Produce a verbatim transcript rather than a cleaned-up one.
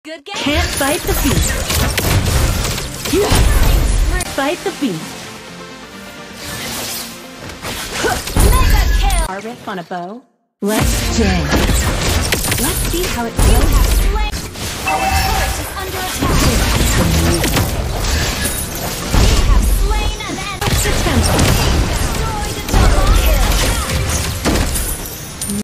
good game. Can't fight the beast. Fight the beast. Mega kill. Our riff on a bow. Let's jam. Let's see how it feels.